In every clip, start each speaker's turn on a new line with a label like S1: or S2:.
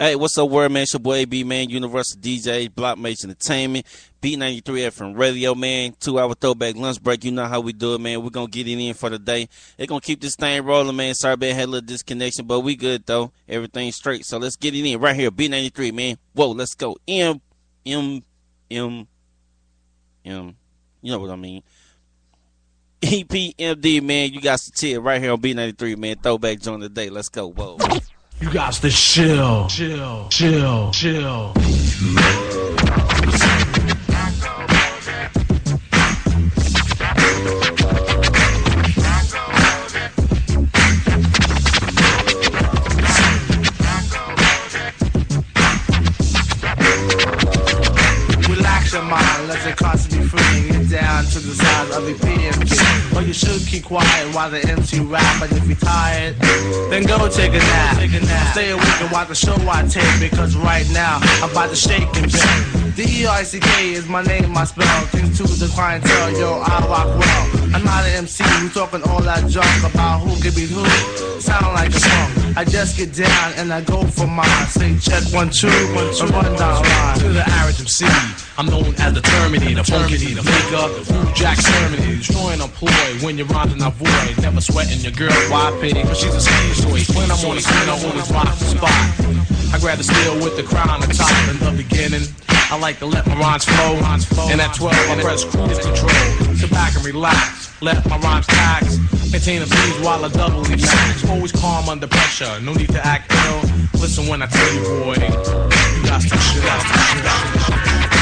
S1: Hey, what's up, world, man? It's your boy AB, man. Universal DJ, Block Mates Entertainment, B93 FM Radio, man. 2-hour throwback lunch break. You know how we do it, man. We're going to get it in for the day. They're going to keep this thing rolling, man. Sorry, man, had a little disconnection, but we good, though. Everything's straight. So let's get it in right here, B93, man. Whoa, let's go. You know what I mean. EPMD, man. You got to chill right here on B93, man. Throwback joint of the day. Let's go. Whoa.
S2: You got to chill.
S3: Relax your mind, let it constantly freeing it down to the sound of the PMD. Or you should keep quiet while the MC rap, but if you're tired, then go take a nap. Stay awake and watch the show I take, because right now I'm about to shake and bake. D-E-R-I-C-K is my name, my spell. Things to the clientele, yo, I rock well. I'm not an MC who talking all that junk about who can beat who. Sound like a punk. I just get down and I go for mine. Say check 1, 2, 1, 2, run down line.
S2: To the average MC, I'm known as the Terminator, funky, the maker, New Jack Terminator, destroying a ploy when you're rhyming a void. Never sweating your girl, why pity? But she's a skeezoid. When I'm on the scene, I always rock the spot. I grab the steel with the crown on the top. In the beginning, I like to let my rhymes flow. And at 12, I press cruise control. Sit back and relax, let my rhymes tax. Maintain a breeze while I doubly max. Always calm under pressure, no need to act ill. Listen when I tell you, boy, you got to chill.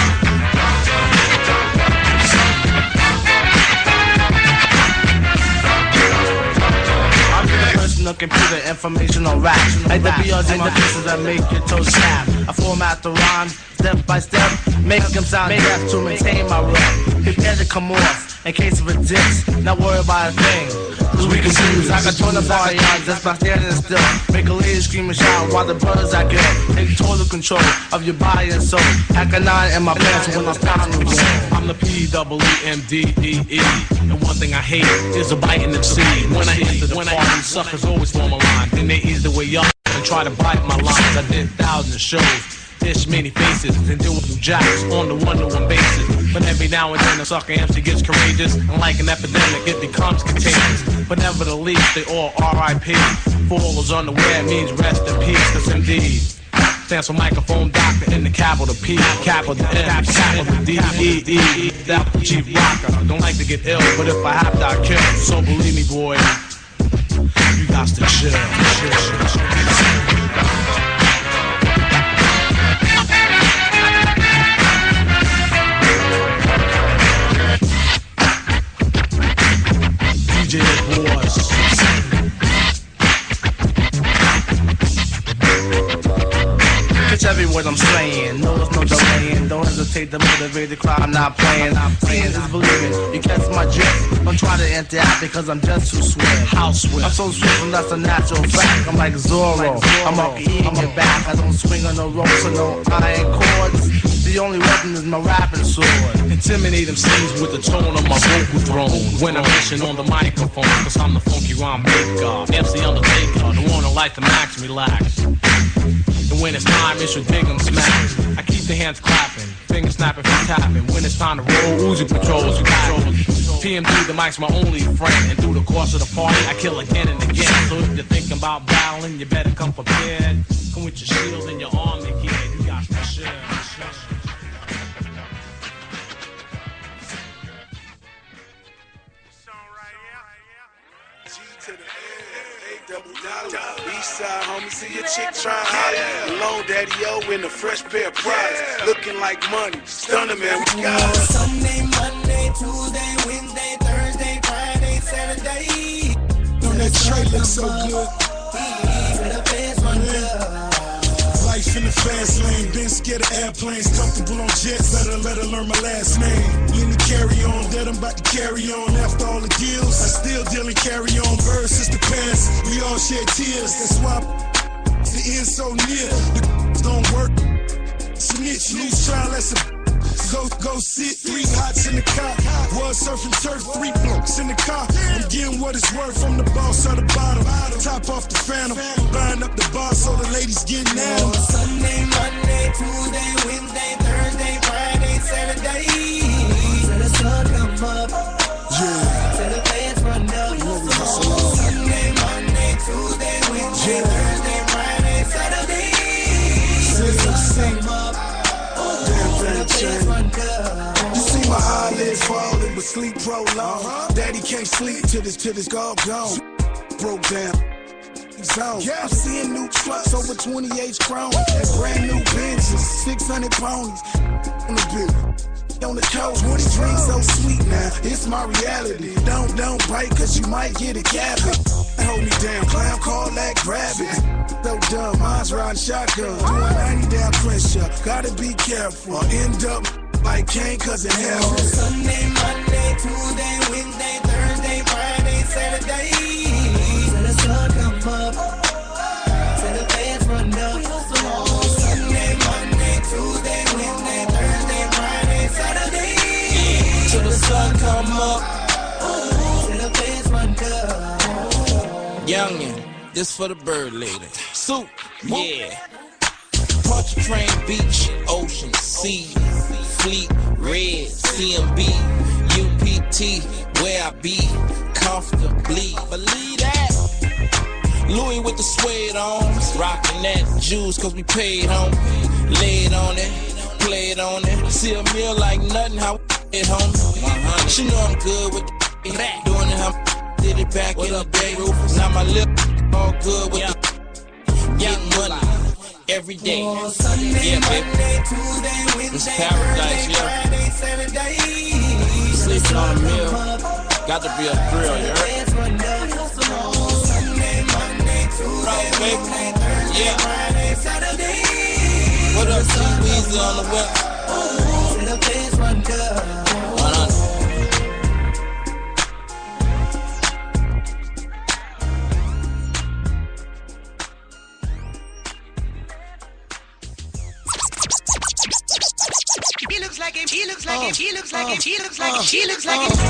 S3: No computer information on rap. Like the BRs in the pieces that make your toes snap. I format the rhyme step by step, make them sound deaf to maintain my rep. Prepare to come off in case of a diss. Not worry about a thing, cause we can choose. I can turn the body on just by standing still. Make a lady scream and shout while the brothers act ill. Take total control of your body and soul. Hack a 9 in my pants when it's time to roll.
S2: I'm the P-E-E-M-D-E-E. And one thing I hate is a biting the seed. When I enter the party, suckers always form a line. Then they ease the way up and try to bite my lines. I did thousands of shows, dish many faces, and deal with new jacks on the one-to-one basis. But every now and then a sucker MC gets courageous, and like an epidemic it becomes contagious. But nevertheless they all R.I.P. For all those unaware means rest in peace. Cause indeed stands for microphone doctor in the capital P, capital M, capital D-E-E. That chief rocker. Don't like to get ill, but if I have to I kill. So believe me, boy, you got to chill. DJ Boys.
S3: Catch every word I'm saying, no there's no delaying. Don't hesitate to motivate the crowd, I'm not playing. Seeing is believing, you catch my drift. Don't try to interact because I'm just too swift.
S2: How swift?
S3: I'm so swift and that's a natural fact. I'm like Zorro, I'm monkey eating your back. I don't swing on no ropes or no iron cords. The only weapon is my rapping sword.
S2: Intimidate them scenes with the tone of my vocal throne. When I'm pushing on the microphone, cause I'm the funky rhyme maker. MC Undertaker, the one who like to max relax. And when it's time, it's your dig 'em smacks. I keep the hands clapping, fingers snapping from tapping. When it's time to roll, Uzi patrols, you got it. PMD, the mic's my only friend. And through the course of the party, I kill again and again. So if you're thinking about battling, you better come prepared. Come with your shield and your arm and gear. You got to share.
S4: Eastside, homie, see your chick trying holler. Lone Daddy O in a fresh pair of products. Looking like money. Stunner, man, we got it.
S5: Sunday, Monday, Tuesday, Wednesday, Thursday, Friday, Saturday.
S6: Dude, that tray looks so good. Life in the fast lane, been scared of airplanes, comfortable on jets, better let her learn my last name. In the carry on, that I'm about to carry on. After all the deals, I still deal and carry on. Birds since the past, we all shed tears. That's why the end so near. The don't work, snitch, lose trial, that's a Go sit, 3 hots in the car. Was surfing turf, 3 blokes in the car. I'm getting what it's worth from the boss of the bottom. Top off the phantom, buying up the bar so the ladies getting at them.
S5: Sunday, Monday, Tuesday, Wednesday, Thursday, Friday, Saturday. Till the sun come up.
S6: Yeah.
S5: Till the fans run up. Sunday, Monday, Tuesday, Wednesday, Thursday, Friday, Saturday. Till the sun come up. Till the fans run up.
S6: You see my eyelids falling, but sleep prolonged. Daddy can't sleep till this gone. Broke down. Zone. I'm seeing new trucks over 28 chrome and brand new Benzes, 600 ponies on the bill. On the coast, when it drinks so sweet now, it's my reality. Don't bite, cause you might get a cabin. Hold me down, clown, call that, grab it. So dumb, mine's riding shotgun, doing 90 down pressure. Gotta be careful, or end up like Kane, cause it hell.
S5: Sunday, Monday, Tuesday, Wednesday, Thursday, Friday, Saturday. Till the sun come up, till the fans run up. Sunday, Monday, Tuesday, Wednesday, Thursday, Friday, Saturday. Till the sun come up, till the fans run up.
S7: Youngin', this for the bird lady. Soup, yeah. Punch train, beach, ocean, sea, fleet, red, CMB, UPT, where I be, comfortably. Believe that. Louis with the suede on, rockin' that juice cause we paid home. Laid on it, played on it. See a meal like nothing, how it home. She know I'm good with the doing it how did it back in the day. Now my lip all good with the getting money every day. Yeah, baby. It's paradise, yeah. Sleeping on a meal, got to be a thrill, you heard? Right, baby. Yeah. What up, T-Weezy on the web? 100.
S5: She looks like him. She looks like him. She looks like him. She looks like him.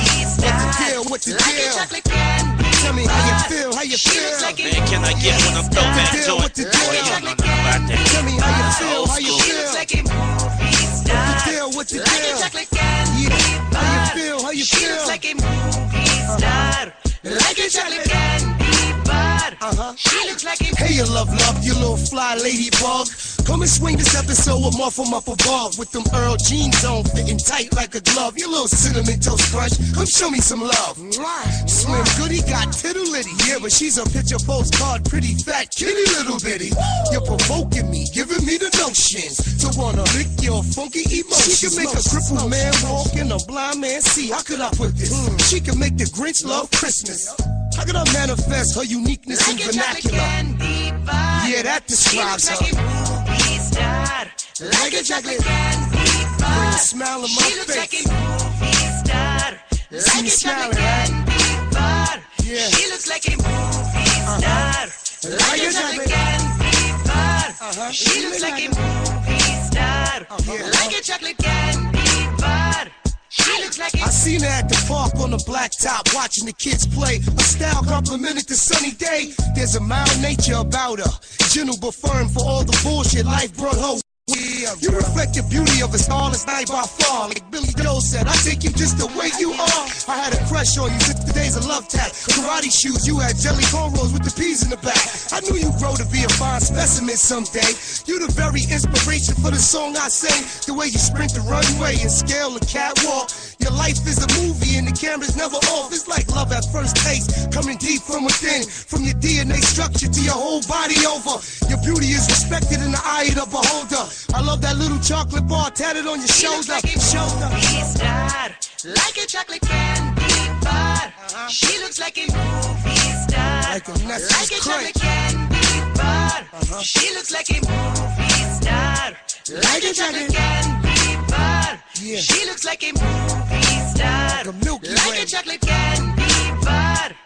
S6: What the deal?
S5: Like a chocolate candy.
S6: Tell me how you feel, how you
S5: She looks
S6: feel.
S5: like him.
S1: Man, can I get one of them throwback joints?
S6: What the deal?
S1: Boy, you don't know nothing about that.
S6: Tell me how you feel, how you
S5: She looks
S6: feel.
S5: like a movie star.
S6: What the deal? What the
S5: Like a
S6: deal?
S5: chocolate candy.
S6: Yeah. How you feel, how you
S5: She
S6: feel.
S5: looks like a movie star. Like a chocolate candy bar. She looks like a
S6: Hey, you love, you little fly ladybug. Come and swing this episode with Muffle up above. With them Earl jeans on, fitting tight like a glove. You little cinnamon toast crunch, come show me some love. Slim Goody got tittle-litty. Yeah, but she's a picture postcard, pretty fat kitty little bitty. You're provoking me, giving me the notions to wanna lick your funky emotions. She can make a crippled man walk and a blind man see. How could I put this? She can make the Grinch love Christmas. How could I manifest her uniqueness in
S5: chocolate
S6: vernacular?
S5: candy bar.
S6: Yeah, that
S5: She looks
S6: describes
S5: like
S6: her.
S5: a movie star. Like a chocolate candy bar.
S6: Bring a smile on my
S5: She looks like a
S6: face.
S5: movie star.
S6: See
S5: Like
S6: me
S5: a chocolate
S6: smiling, right?
S5: candy bar.
S6: Yeah.
S5: She looks like a movie star. Like a chocolate candy bar. She looks like a movie star. Like a chocolate candy bar. She looks like a
S6: I seen her at the park on the blacktop watching the kids play. Her style complimented the sunny day. There's a mild nature about her, gentle but firm for all the bullshit life brought her. You reflect the beauty of a starless night by far. Like Billy Joel said, I take you just the way you are. I had a crush on you since the days of love tap. Karate shoes, you had jelly cornrows with the peas in the back. I knew you'd grow to be a fine specimen someday. You the very inspiration for the song I sing. The way you sprint the runway and scale the catwalk. Your life is a movie and the camera's never off. It's like love at first taste, coming deep from within. From your DNA structure to your whole body over. Your beauty is respected in the eye of the beholder. I love that little chocolate bar tatted on your
S5: She looks
S6: shoulder.
S5: like a movie star, like a chocolate candy bar. She looks like a movie star,
S6: Like a Nessus
S5: like a
S6: Crunch.
S5: chocolate candy bar. She looks like a movie star, like a chocolate candy bar.
S6: Yeah.
S5: She looks like a movie star,
S6: Like a Milky
S5: like
S6: Way.
S5: a chocolate candy bar. She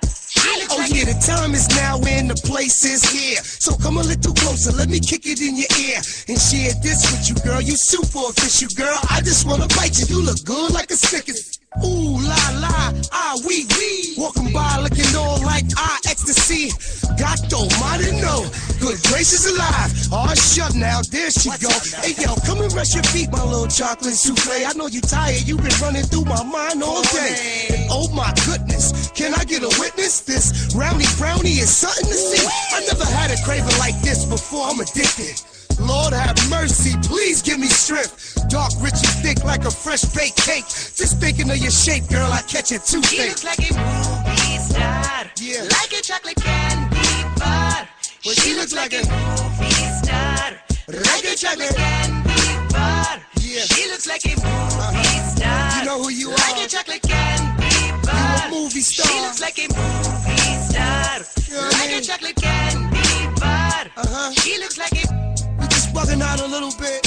S5: Oh yeah, the time is now and the place is here. So come a little closer, let me kick it in your ear and share this with you, girl. You super official, girl. I just wanna bite you. You look good like a Snickers. Ooh la la, ah wee wee. Walking by looking all like ecstasy. God almighty no, good gracious alive. Oh shut now, there she go. Hey yo, come and rest your feet, my little chocolate souffle. I know you tired, you been running through my mind all day. And oh my goodness, can I get a witness? This roundy brownie is something to see. I never had a craving like this before, I'm addicted. Lord have mercy, please give me strength. Dark, rich, and thick like a fresh baked cake. Just thinking of your shape, girl, I catch it too thick.
S8: She looks like a movie star,
S5: Yeah.
S8: like a chocolate candy bar.
S5: Well,
S8: She looks like a movie star, like a chocolate candy bar.
S5: Yeah.
S8: She looks like a movie star.
S5: You know who you
S8: like
S5: are.
S8: a chocolate candy bar.
S5: You a movie star.
S8: She looks like a movie star,
S5: You know what I
S8: like
S5: mean?
S8: a chocolate candy bar.
S5: Uh-huh.
S8: She looks like a
S5: We just bugging out a little bit.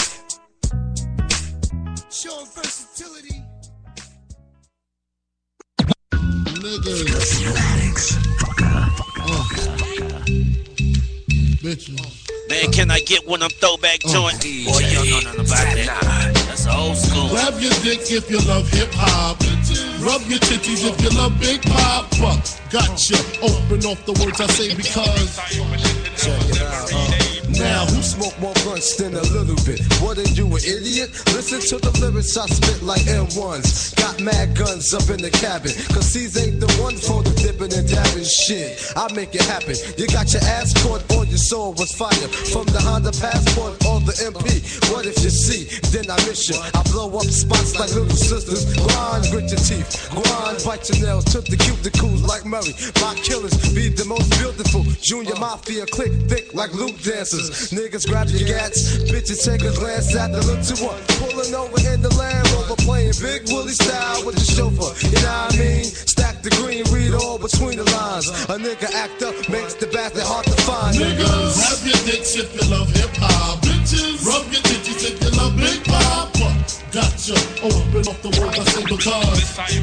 S5: Showing versatility.
S1: Man, can I get one of them throwback joint? Boy, you don't know nothing about that. That's old school.
S6: Grab your dick if you love hip hop. Rub your titties if you love Big Papa. Gotcha. Open off the words I say because.
S9: Check it out. Now, who smoke more blunts than a little bit? What are you, an idiot? Listen to the lyrics I spit like M1s. Got mad guns up in the cabin. Cause these ain't the one for the dipping and dabbing shit. I make it happen. You got your ass caught or your soul was fire. From the Honda Passport or the MP. What if you see? Then I miss you. I blow up spots like little sisters. Grind, grit your teeth. Grind, bite your nails. Took the cuticles like Murray. My killers be the most beautiful. Junior Mafia click thick like Luke dancers. Niggas grab your gats, bitches take a glance at the look to one. Pulling over in the Land Rover, playing Big Willie style with the chauffeur. You know what I mean? Stack the green, read all between the lines. A nigga act up, makes the bastard hard to find.
S6: Niggas, grab your dicks if you love hip hop. Bitches, rub your titties if you love Big Papa. Gotcha. Open up the words I say because.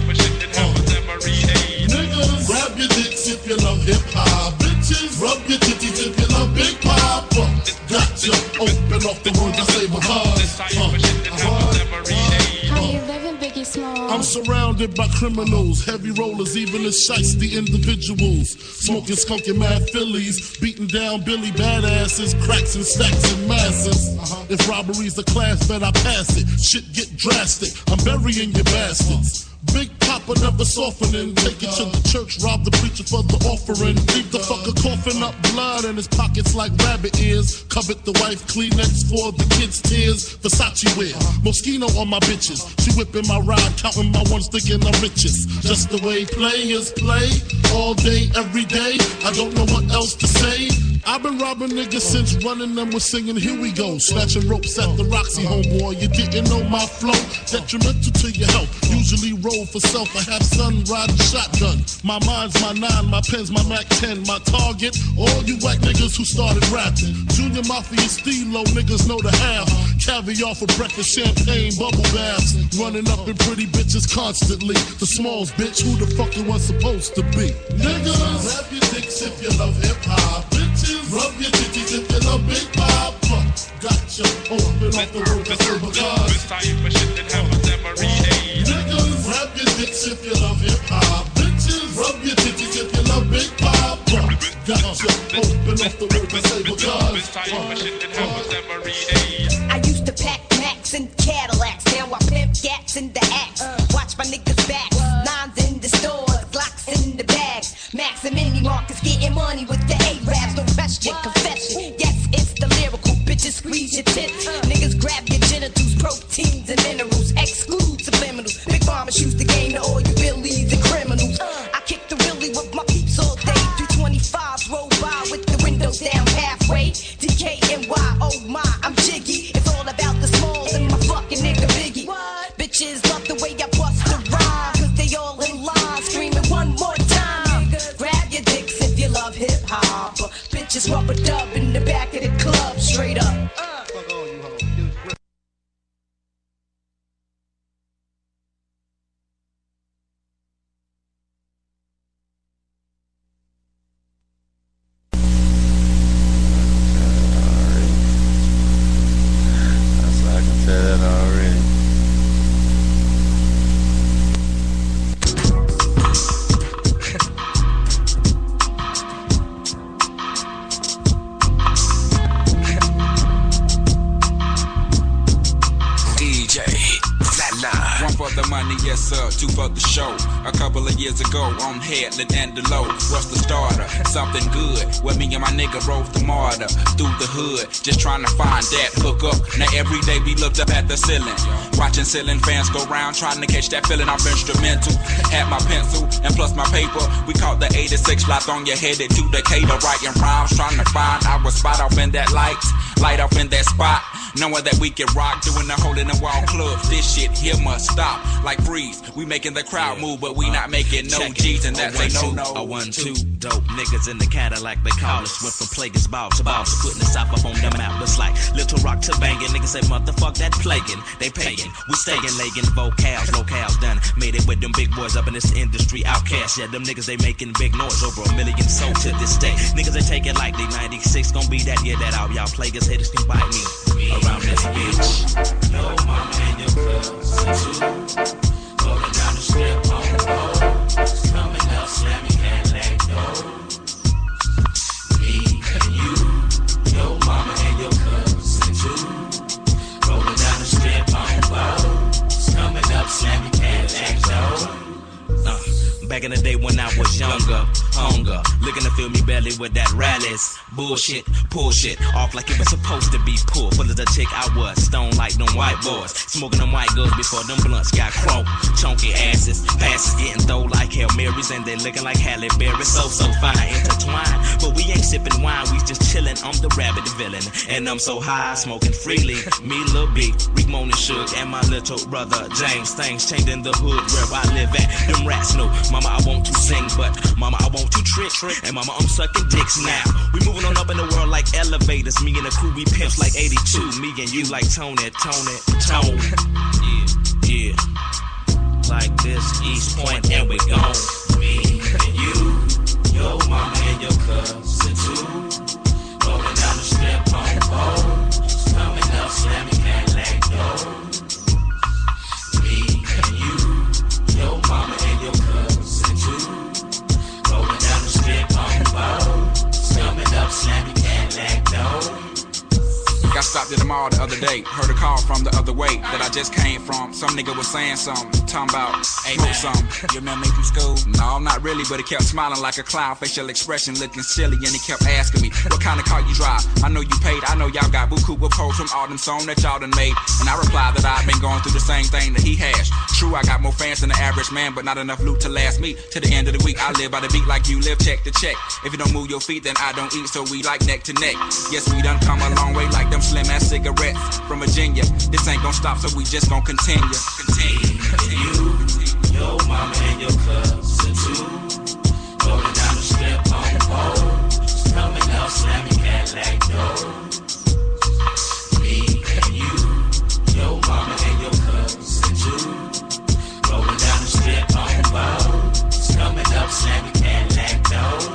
S6: Niggas, grab your dicks if you love hip hop. Bitches, rub your titties if you love Big Papa. Gotcha. Open up the words I say because.
S10: How you living, Biggie Small?
S6: I'm surrounded by criminals, heavy rollers, even the shiesty individuals. Smoking skunky mad Phillies, beating down Billy badasses, cracks and stacks and masses. If robbery's a class, bet I pass it. Shit get drastic, I'm burying your bastards. Big Papa never softening. Take it to the church, rob the preacher for the offering. Leave the fucker coughing up blood in his pockets like rabbit ears. Covet the wife, Kleenex for the kids' tears. Versace wear, Moschino on my bitches. She whipping my ride, counting my ones, thinking I'm richest. Just the way players play, all day, every day. I don't know what else to say. I've been robbing niggas since running them was singing Here We Go. Snatching ropes at the Roxy, homeboy. You didn't know my flow, detrimental to your health. Usually roll for self, I have son riding shotgun. My mind's my 9, my pen's my Mac 10. My target, all you whack niggas who started rapping. Junior Mafia, Stilo, niggas know the half. Caviar for breakfast, champagne, bubble baths. Running up in pretty bitches constantly. The Smalls, bitch, who the fuck it was supposed to be? Niggas, grab your dicks if you love hip-hop. Bitches, rub your titties if you love Big Papa. Gotcha, open up the world, that's because. Niggas, grab your dicks if you love hip-hop. Bitches, rub your titties if you love Big Papa. Gotcha, open up the world, that's because.
S8: I used to pack Macs and Cadillacs. Now I pimp gats in the axe. Watch my niggas back. Nines in the stores, Glocks in the bags. Max and Mini Marcus getting money with the A-Raps. No question, confession. Yes, it's the lyrical. Bitches squeeze your tits. Niggas grab your genitals, proteins and minerals. Exclude subliminals. Big Mama shoots the game to all you billies and criminals. I kick the really with my peeps all day. 325s roll by with the windows down halfway. DKNY, oh my, I'm jiggy. It's all about the Smalls and my fucking nigga Biggie. Bitches love the way I bust the rhyme, cause they all in line screaming one more time. Grab your dicks if you love hip hop. Bitches rubber dub in the back of the club, straight up.
S11: Yes, sir, 2 for the show. A couple of years ago, on Headland and the Low, was the starter. Something good, where me and my nigga rode the martyr through the hood, just trying to find that hook up. Now every day we looked up at the ceiling, watching ceiling fans go round, trying to catch that feeling off instrumental. Had my pencil and plus my paper, we caught the 86 flights on your headed to Decatur, writing rhymes, trying to find our spot off in that light off in that spot. Knowing that we can rock, doing the hole in the wall clubs. This shit here must stop. Like Freeze, we making the crowd move, but we not making no G's, and that's a no-no.
S12: A 1-2, dope niggas in the Cadillac, they call us. Went from Plagueis ball to boss, putting the South up on the map. It's like Little Rock to banging. Niggas say motherfuck that plaguing. They paying, we staying legging vocals, locales done. Made it with them big boys up in this industry. Outcasts, yeah, them niggas they making big noise, over 1 million sold to this day. Niggas they take it like they 96 gon' be that year that out. Y'all Plagueis haters can bite me around this bitch. Yo mama and your cousin too, rolling down the strip on the road, coming up slamming Cadillac door. Me and you, yo mama and your cousin too, rolling down the strip on the road, coming up slamming Cadillac door. Back in the day when I was younger, hunger, looking to fill me belly with that rallies. Bullshit, pull shit, off like it was supposed to be pulled. Full of the chick I was, stone like them white boys. Smoking them white girls before them blunts got crunk. Chunky asses, passes getting throw like Hail Marys, and they looking like Halle Berry. So fine, intertwined. But we ain't sipping wine, we just chillin'. I'm the rabbit villain, and I'm so high, smoking freely. Me, Lil B, Rick Moan and Suge, and my little brother James. Things changed in the hood where I live at. Them rats know, mama, I want to sing, but mama, I want to trick. And mama, I'm sucking dicks now. We moving on up in the world like elevators. Me and the crew, we pimps like 82. Me and you like Tone. Yeah. Like this, East Point, and we gone. Me and you, yo mama and your cousin too. Rolling down the strip on the road, coming up slamming Cadillac door. Me and you, yo mama and your cousin too. Rolling down the strip on the road, coming up slamming Cadillac door.
S11: Got stopped at the mall the other day, heard a call from the other way that I just came from. Some nigga was saying something, talking about smoke something. Your man make you school? No, not really, but he kept smiling like a clown, facial expression looking silly, and he kept asking me, what kind of car you drive? I know you paid, I know y'all got buku with posts from all them songs that y'all done made. And I replied that I've been going through the same thing that he has. True, I got more fans than the average man, but not enough loot to last me to the end of the week. I live by the beat like you live, check to check. If you don't move your feet, then I don't eat, so we like neck to neck. Yes, we done come a long way like them slim ass cigarettes from Virginia. This ain't gon' stop, so we just gon' continue.
S12: You, yo mama and your cousin too, rolling down the strip on the road, coming up slamming Cadillac door. Me and you, yo mama and your cousin too, rolling down the strip on the road, coming up slamming Cadillac door.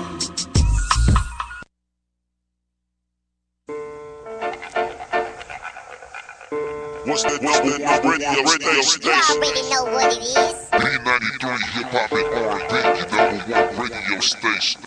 S13: What's that number one radio station?
S14: You already know what it is.
S13: B93 Hip Hop and R&B, the number one radio station.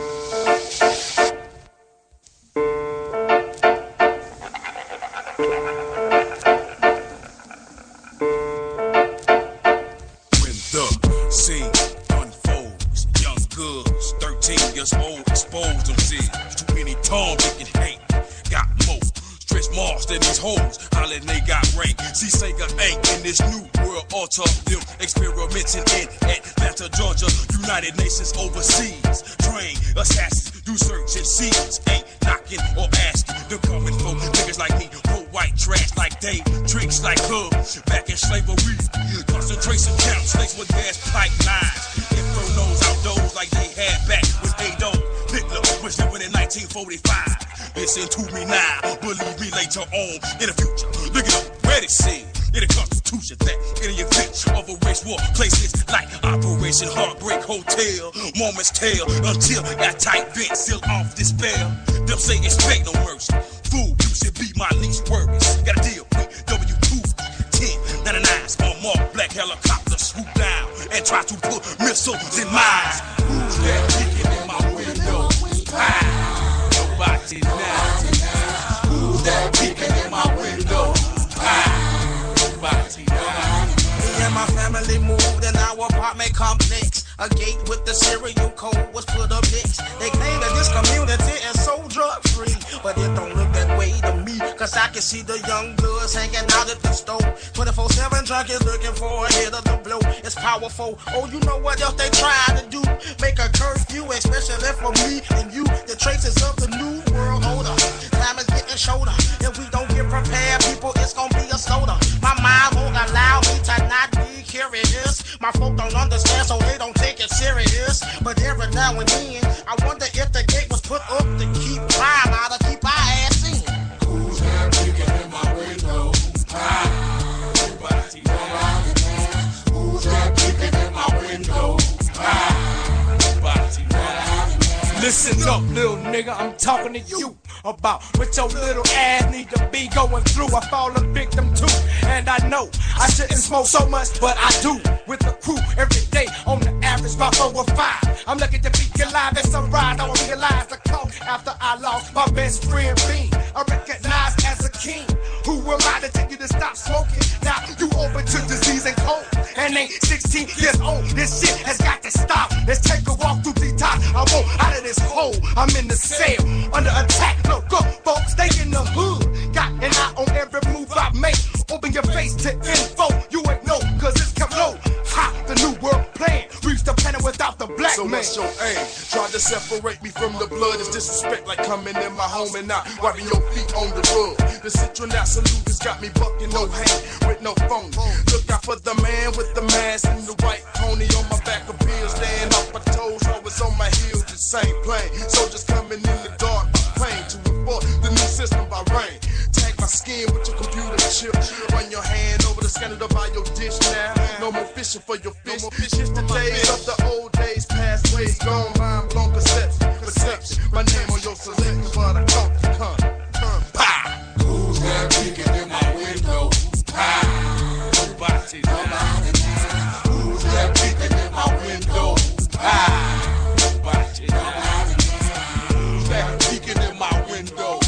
S6: When the scene unfolds, young girls, 13 years old, exposed themselves. Too many tongues they can hate. Got more. Stretch marks than these hoes, hollin' they got rank. See Sega ain't in this new world order. Them experimenting in Atlanta, Georgia. United Nations overseas. Train assassins, do search and seize. Ain't knocking or asking. They're coming for niggas like me. Pro white trash like Dave. Tricks like Hub. Back in slavery. Concentration camps laced with gas pipelines. Infernos outdoors like they had back with Adolf Hitler was living in 1945. Listen to me now, believe me later on in the future. Look at where it said in the Constitution that in the event of a race war, places like Operation Heartbreak Hotel, moments tell until that tight vent seal off despair. Them say expect no mercy. Fool, you should be my least worries. Gotta deal with W2-1099s on marked black helicopters swoop down and try to put missiles in mines. Who's that kicking in my window? Nobody now. Who's that peeking in my window? Nobody now. Me and my family move
S15: A gate with the cereal code was put up next. They claim that this community is so drug free, but it don't look that way to me. Cause I can see the young bloods hanging out at the store. 24/7 junkies looking for a hit of the blow. It's powerful. Oh, you know what else they trying to do? Make a curfew, especially for me and you. The traces of the new world order. Time is getting shorter. If we don't get prepared, people, it's gonna be a slaughter. My mind won't allow me to not be curious. My folk don't understand, so they don't take it serious. But every now and then, I wonder if the gate was put up to keep crime out or keep our ass in.
S6: Who's that peeking in my window? Who's that peeking in my window?
S16: Listen up, little nigga, I'm talking to you about what your little ass need to be going through. I fall a victim too, and I know I shouldn't smoke so much, but I do. With the crew every day, on the average about 4 or 5. I'm lucky to be alive, it's a ride. I don't realize the cost after I lost my best friend Bean. I recognized as a king. Who am I to tell you to stop smoking? Now you open to disease and cold, and ain't 16 years old. This shit has got to stop. Let's take a walk through the top. I won't out of this hole. I'm in the cell under attack. Look up, folks, they in the hood. Got an eye on every move I make. Open your face to info. You ain't know, cause it's come low. Ha, the new world plan. Reach the planet without the black
S6: so
S16: man.
S6: So what's your aim? Try to separate me from the blood. It's disrespect like coming in my home and not wiping your feet on the rug. The citronat salute has got me bucking no hand with no phone. Look out for the man with the mask and the white pony on my back of bills. Stand off my toes, always on my heels, the same plane. Soldiers coming in the dark, plane to report the new system by rain. Tag my skin with your computer chip. Run your hand over the scanner to buy your dish now. No more fishing for your fish. It's the days of the old days, past ways gone. Mind blown perception. My name on your selection, but I come. Who's that peeking in my window? Nobody. Who's that peeking in my window? Nobody. Who's that peeking in my window?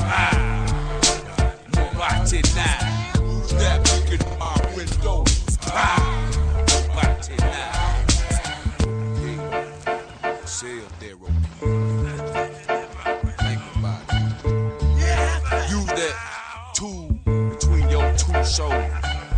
S6: Nobody now. Who's that peeking in my window? Nobody now. Say up there, think about it. Use that tool between your two shoulders.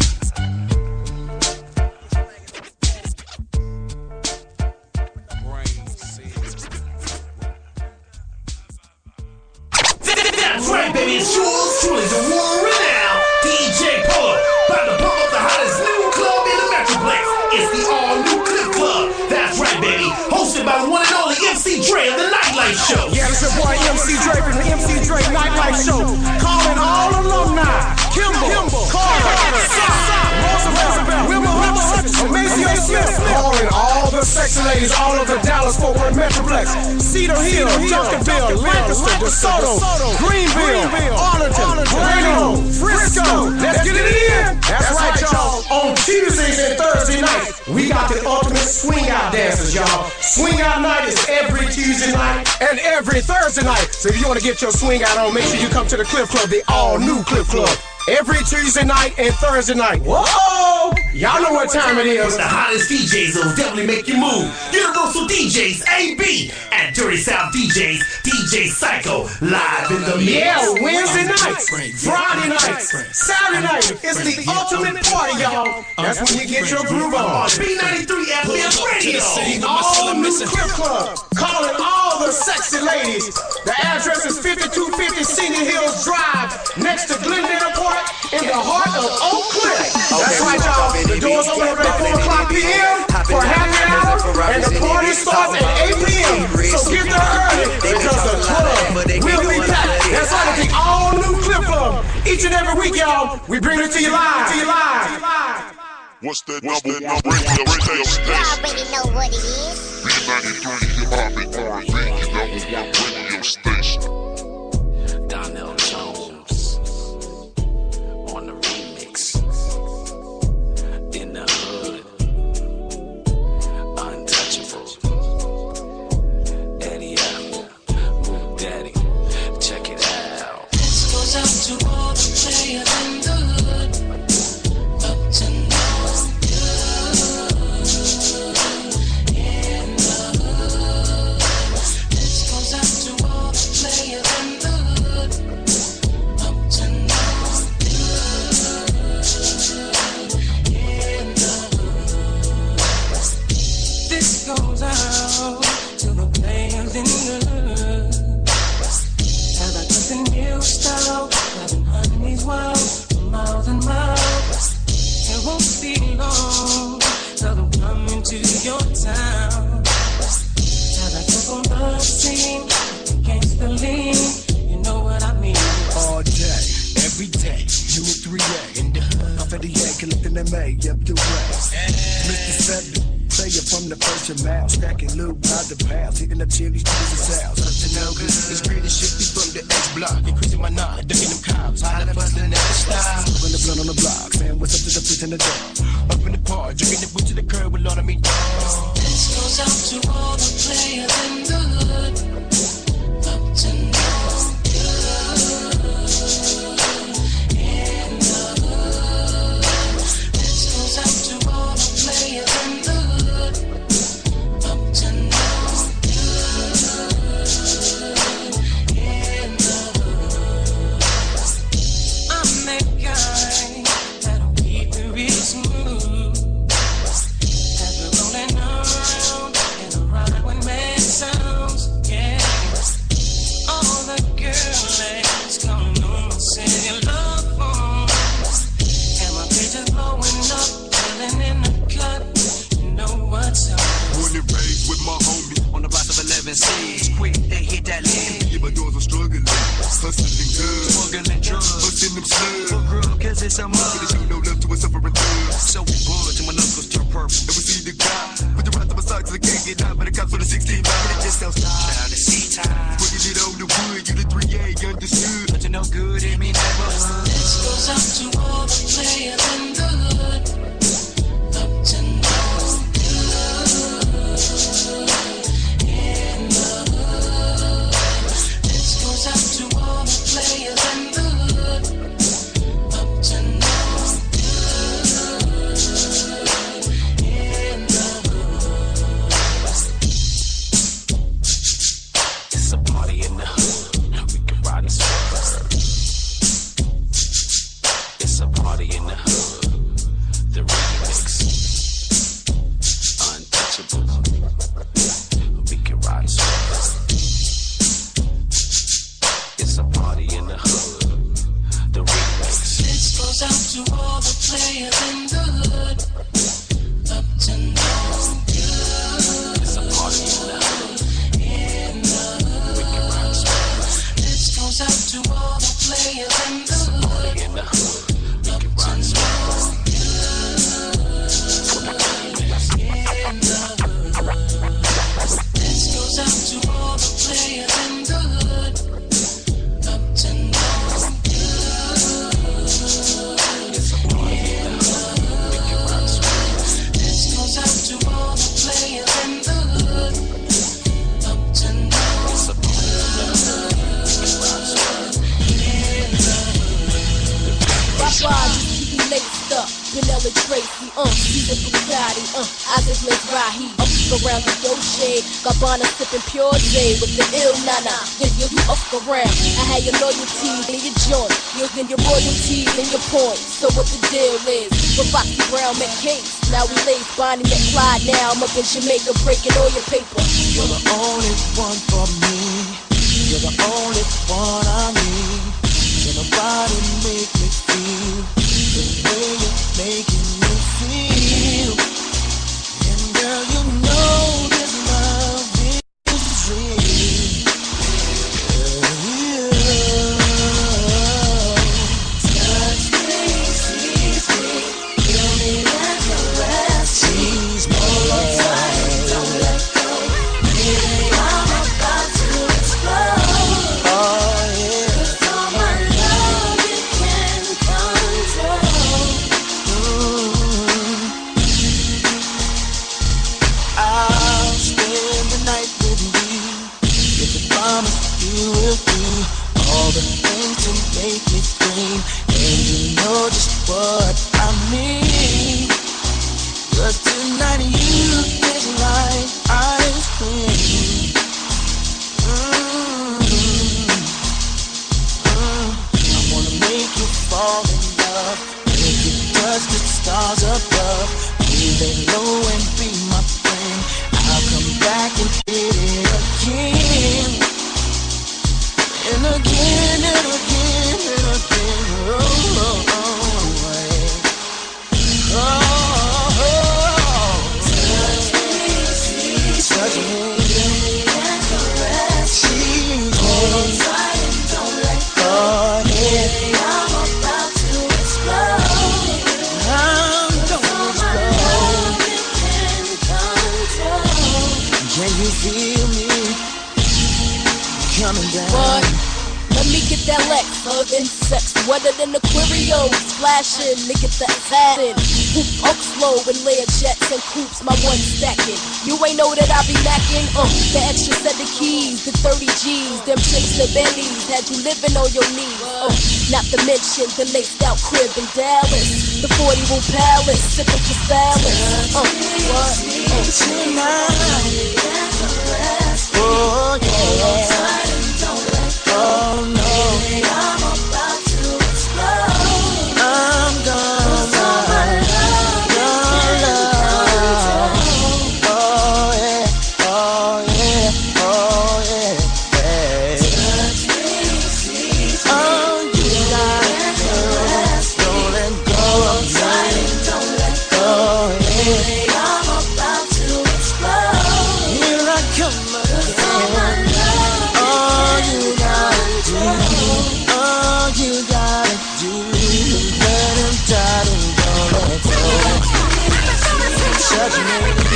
S12: That's right, baby, it's yours truly, the world-renowned DJ Puller, about to pump up the hottest new club in the Metroplex. It's the all-new Clip Club. That's right, baby, hosted by the one and only MC Dre of the Nightlife Show.
S16: Yeah, it's your boy MC Dre from the MC Dre Nightlife Show. Calling all alumni. Kimball, Carter, Roosevelt, Wilma Hutchins, Maceo Smith. Calling all the sexy ladies all over Dallas-Fort Worth Metroplex. Cedar Hill, Duncanville, Lancaster, DeSoto, Greenville, Arlington, Plano, Frisco. Let's get it in. That's right, y'all. On Tuesdays and Thursday nights, we got the ultimate swing out dances, y'all. Swing out night is every Tuesday night and every Thursday night. So if you want to get your swing out on, make sure you come to the Clip Club, the all-new Clip Club. Every Tuesday night and Thursday night. Whoa! Y'all know what time it is.
S12: The hottest DJs will definitely make you move. Universal DJs, AB, and Dirty South DJs, DJ Psycho, live in the mix.
S16: Yeah, Wednesday nights, Friday nights, Saturday night. It's the ultimate party, y'all. That's when you get your groove on.
S12: B93 FM Radio.
S16: The all-new Clip Club. Calling all the sexy ladies. The address is 5250 Senior Hills Drive, next to Glendale Park, in the heart of Oak Cliff. That's right, y'all. The doors open at 4 o'clock p.m. for happy hour, and the party starts at 8 p.m. So get there early because the club will be packed. That's right, the all-new Clip Club. Each and every week, y'all, we bring it to you live.
S13: What's that number one radio station?
S14: You already know what it is.
S13: B93 Hip Hop and R&B, your number one radio station.
S12: Donnell Jones on the remix. In the hood, untouchable. Eddie Apple, Move Daddy, check it out.
S5: This goes out to all the players in the hood. Up to now, yeah.
S17: the mouth, stacking loot by the pounds, hitting up chilies, cheese and sounds. Up to no good. It's greedy shit be from the X block, increasing my knowledge, ducking them cops, hollering, busting, never stop. When the blood on the block, man, what's up to the bitch in the door? Up in the park, drinking the boot to the curb with Lord of me.
S5: This goes out to all the players in the hood, up to no good. In the hood. This goes out to all the players in the hood, up to no good. In the hood. I'm that guy that'll keep it real smooth.
S17: Seeds. Quick, they hit that land. Yeah, my doors are struggling. Hustling good. Smuggling drugs. Busting them slugs. For grub, cause it's a mug. Cause you no love to a suffering thug. So we budge and my knuckles turn purple. And we see the guy. Put the rest of my socks, I can't get out. But the cops for the 16 line. But it just don't stop. Down to see time. Putting it on the wood. You the 3A, understood. But you no good in me neighborhood.
S5: This goes out to all the players in the hood. Up to no good. Out to all the players in the hood, up to no good. In the hood.
S12: It's a party in the hood. We can ride and swerve. It's a party in the hood. The remix, untouchable. We can ride and swerve. A party in the hood, the remix.
S5: This goes out to all the players in the hood, up to no good.
S12: It's a party in the hood,
S5: in the hood.
S12: We can ride smooth.
S5: This goes out to all the players in the
S12: hood. It's a party in the hood, we can ride smooth.
S5: In the hood. This goes out to all the players in the hood.
S18: Laced up, Vanilla Tracy, Caesar Bugatti, Isaac Mizrahi, up around the Doche, Gabbana sipping pure J with the ill nana, then you up around. I had your loyalty in your joint, you're in your royalty and your points. So what the deal is, with Foxy Brown McCase, now we lace Bonnie McFly, now I'm up in Jamaica breaking all your paper.
S5: You're the only one for me, you're the only one I need. Can nobody make me feel the way you're making me feel? And girl, you know this love is real. Touch me, squeeze me, feel me like a rest. Tease me, hold on tight, don't let go. Baby, I'm about to explode. Oh yeah. 'Cause all my love you can control. I'll spend the night with you. If you promise you will do all the things to make me scream, and you know just what I mean. 'Cause tonight you taste like ice cream. I wanna make you fall in love, make you touch the stars above. Be lay low and be my friend. I'll come back and hit it again, and again and again and again. Oh, oh, oh, yeah. Oh, touch me, touch me, and caress. Hold on tight and don't let go. Baby, I'm about to explode. I'm gonna explode. You can control.
S18: that Lex, of insects, wetter than Aquarius, splashing, nigga the assassin. Hoop oaks low and layer jets and coops, my one stacking. You ain't know that I be macking, the extra set of keys, the 30 G's, them chicks the Bentleys, had you living on your knees. Not to mention the laced out crib in Dallas, the 40 room palace, sipping for salad. What?
S5: Oh yeah. Oh no. I'm about to explode. I'm gonna your love. Oh yeah. Oh yeah. Oh yeah. Touch me, oh, you got to don't let go of me. Don't let go. Yeah. I'm about to explode. Here I come again. All you gotta do, all you gotta do, let him die and don't let go. Touch me.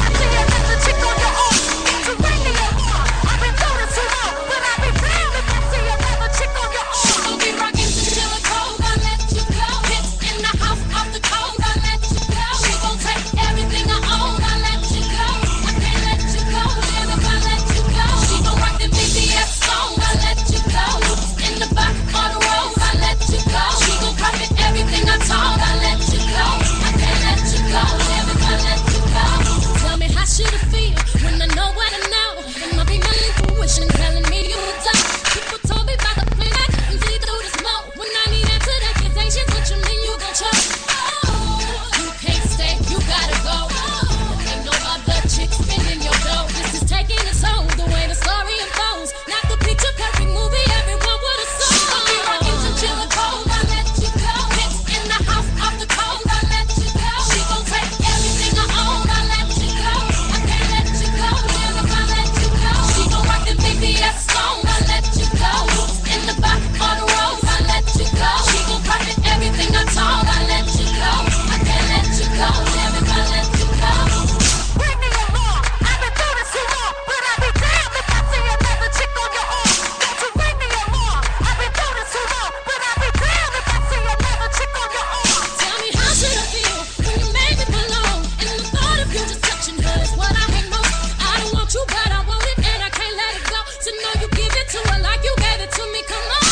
S18: Tell me how should it feel when I know what I know? It might be my intuition telling me you die. People told me about the plan I couldn't see through the smoke. When I need answered accusations, what you mean you gon' choke? You can't stay, you gotta go. Ain't no other chick spinning your dough. This is taking its own, the way the story unfolds. Not the picture perfect movie, everyone would have sold. I'll be rocking to chill and cold, I let you go. Hits in the house, off the cold, I let you go. She gon' take everything I own, I let you go. I can't let you go, damn if I let you go. She gon' rock the BBS song, I let you go. In the back on the road, I let you go. She gon' profit everything I told, I let you go. I can't let you go, damn if I let you go. Bring me along, I've been through this too long, but I'll be damned if I see another chick on your arm. Don't you bring me along, I've been through this too long, but I'll be damned if I see another chick on your arm. Tell me how should I feel when you made me belong, and the thought of you just touching her is what I hate most. I don't want you, but I want it, and I can't let it go. To know you give it to her like you gave it to me, come on.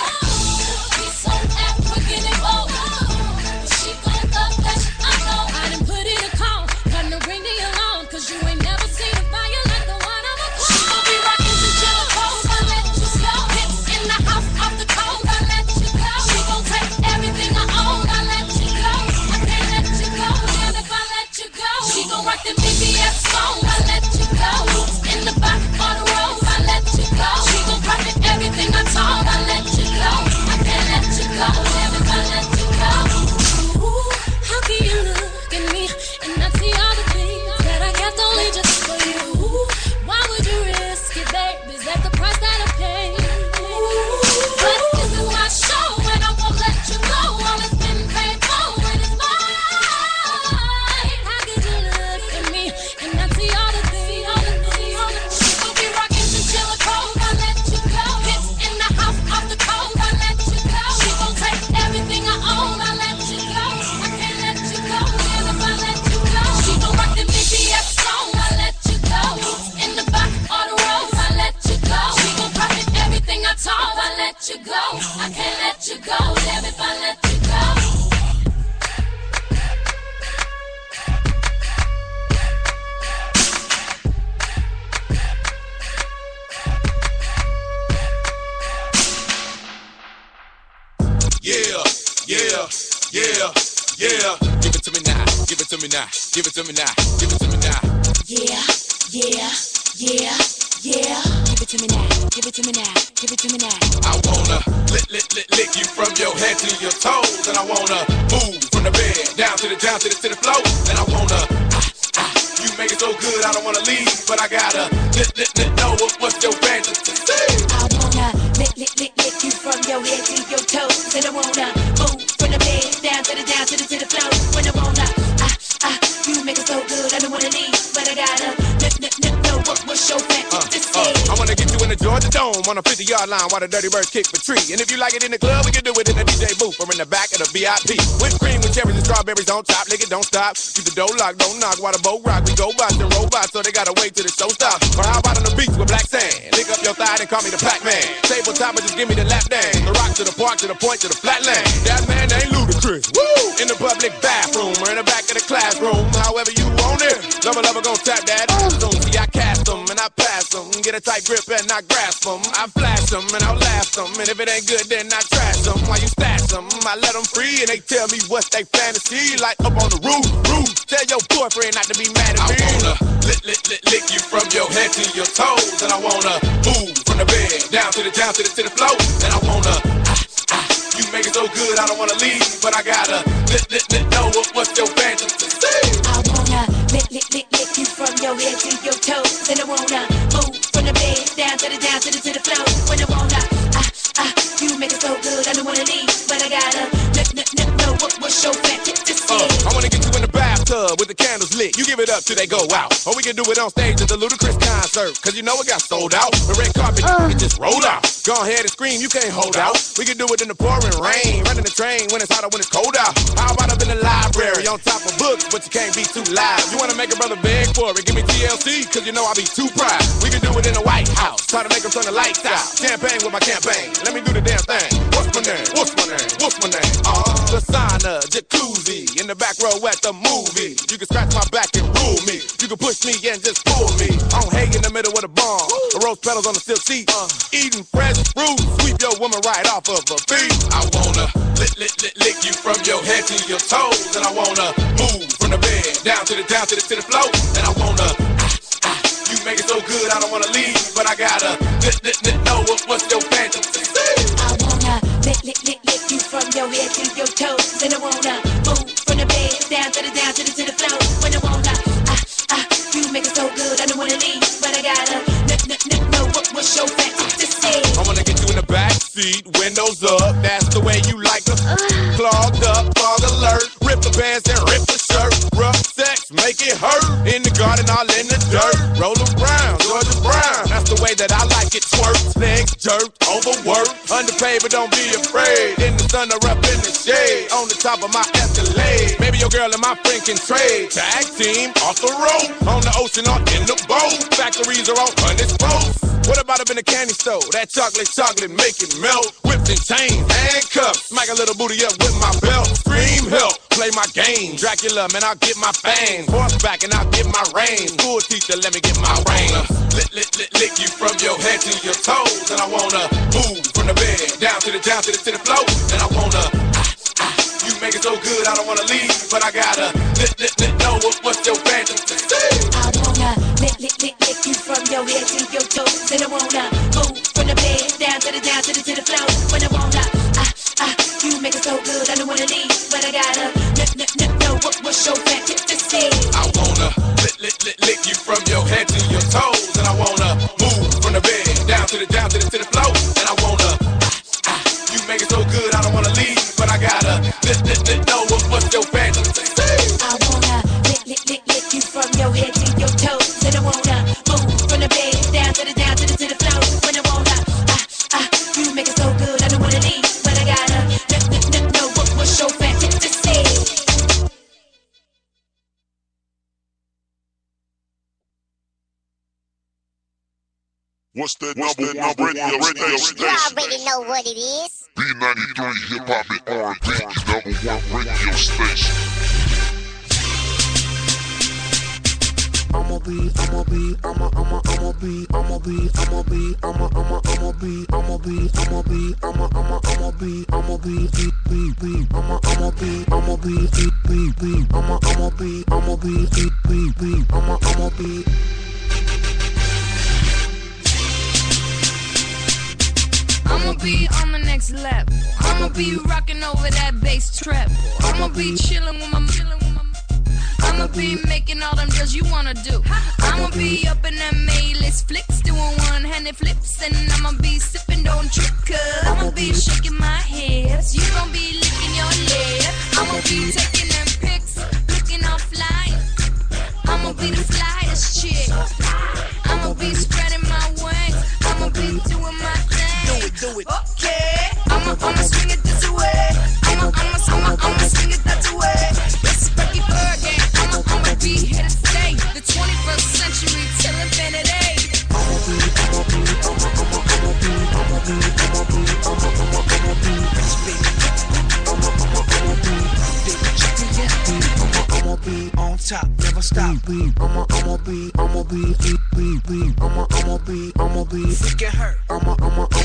S18: Be so African and bold, but she gon' love that shit, I know. I done put in a call, come to bring me along, 'cause you ain't never seen a fire like the one I'm a call. She gon' be rockin' to chill and cold, I let you go. Hits in the house, off the cold, I let you go. She gon' take everything I own, I let you go. I can't let you go, damn if I let you go. She gon' rock the BBS song, I let you go. In the back on the road, I let you go. She gon' profit everything I told, I let you go. I can't let you go, damn if I let you go. Ooh, how can you look at me and not see all the things that I kept only just for you? Why would you risk it, babe? Is that the price that I pay? But this is my show and I won't let you go. All it's been paid for and it's mine. How could you look at me and not see all the things? She gon' be rockin' to chill and cold, I let you go. Hits in the house, off the cold, I let you go. She gon' take everything I own, I let you go. I can't let you go, damn if I let you go. She gon' rock the BBS song, I let you go. In the back on the road, I let you go. She gon' profit everything I told, I let you go. I can't let you go, damn if I let you go.
S17: Yeah, yeah, yeah, yeah. Give it to me now, give it to me now, give it to me now, give it to me now.
S18: Yeah, yeah, yeah, yeah. Give it to me now, give it to me now, give it to me now.
S17: I wanna lick you from your head to your toes, and I wanna move from the bed down to the floor, and I wanna you make it so good I don't wanna leave, but I gotta know what's your fantasy.
S18: I wanna lick you from your head to your toes, and I wanna move from the bed down to the floor. When I wanna you make it so good I don't wanna leave, but I gotta know what's your fantasy.
S17: I wanna get you in the Georgia Dome
S19: on a 50-yard line while the dirty birds kick the tree. And if you like it in the club, we can do it in the DJ booth or in the back of the VIP. Whipped cream with cherries and strawberries on top. Lick it, don't stop. Keep the dough locked, don't knock while the boat rock. We go bots and robots, so they gotta wait till the show stops. Or how about on the beach with black sand? Lick up your thigh and call me the Pac-Man. Tabletop and just give me the lap dance. The rock to the park, to the point, to the flatland. That man ain't ludicrous. Woo! In the public bathroom or in the back of the classroom. However you want it. Lover gon' tap that. Soon see I cast them and I pass them. Get a tight grip and I grasp them. I flash them and I'll last them. And if it ain't good, then I trash them. While you stash them, I let them free and they tell me what's they fantasy. Like up on the roof. Tell your boyfriend not to be mad at me. I wanna lick you from your head to your toes. And I wanna move from the bed down to the floor. And I wanna you make it so good, I don't wanna leave, but I gotta know what's your fantasy.
S8: I wanna lick you from your head to your toes, and I wanna move from the bed down to the floor. When I wanna you make it so good, I don't wanna leave, but I gotta know what's your fantasy.
S19: I wanna get you in the bathtub with the candles lit. You give it up till they go out, or we can do it on stage at the Ludacris concert, cause you know it got sold out. The red carpet, you can just roll out. Go ahead and scream, you can't hold out. We can do it in the pouring rain, running the train when it's hot or when it's cold out. How about up in the library on top of books, but you can't be too loud. You wanna make a brother beg for it, give me TLC, cause you know I'll be too proud. We can do it in the White House, try to make them turn the lights out. Campaign with my campaign, let me do the damn thing. What's my name? What's my name? What's my name? The sauna, jacuzzi, in the back row at the movie. You can scratch my back and rule me. You can push me and just pull me. On hay in the middle of the barn, the rose petals on the silk seat. Eating fresh fruit, sweep your woman right off of a beat. I wanna lick you from your head to your toes, and I wanna move from the bed down to the floor, and I wanna you make it so good, I don't wanna leave, but I gotta know what's your fantasy.
S8: I wanna lick you from your head to your toes, and I wanna move from the bed down to the floor. When I wanna you make it so good, I don't wanna leave, but I gotta know what's your fantasy.
S19: I wanna get you in the back seat, windows up, that's the way you like us. Clogged up, fog alert, rip the pants and rip the shirt. Rough sex, make it hurt. In the garden, all in the dirt. Roll around, Georgia Brown, that's the way that I like it. Twerk, legs jerked, overworked, underpaid, but don't be afraid. In the sun or up in the shade, on the top of my Escalade. Maybe your girl and my friend can trade. Tag team, off the road, on the ocean or in the boat. Factories are on unexposed. What about up in the candy store? That chocolate make it melt. Whipped and chains, handcuffs. Smack a little booty up with my belt. Scream help, play my game. Dracula, man, I'll get my fangs. Horseback and I'll get my reins. School teacher, let me get my reins. Lick you from your head to your toes. And I wanna move from the bed down to the floor. And I wanna you make it so good, I don't wanna leave, but I gotta know what's your fantasy.
S8: I wanna lick you from your head to your toes, and I wanna move from the bed down to the floor. When I wanna you make it so good, I don't wanna leave, but I gotta know what's your fantasy.
S19: I wanna lick you from your head to your toes, and I wanna move from the bed down to the floor. And I wanna you make it so good, I don't wanna leave, but I gotta know what's your fantasy.
S8: I wanna lick you from your head to your toes, and I wanna move from the bed down to the floor. When I wanna you make it so good, I don't wanna leave, but I gotta know what's your fantasy.
S13: What's that number one radio station?
S14: You already know what it is.
S13: B93 Hip Hop and R&B, #1 radio station.
S5: I'ma be
S10: on the next level. I'ma be rocking over that bass trap. I'ma be chilling with my I'ma be making all them deals you wanna do. I'ma be up in that A-list flicks, doing one-handed flips, and I'ma be sipping, don't trip, cause I'ma be shaking my hips. You gon' be licking your lip. I'ma be taking them pics, looking all fly. I'ma be the flyest chick. I'ma be spreading my wings. I'ma be doing my
S15: stop. I'ma be freaking hurt. I'ma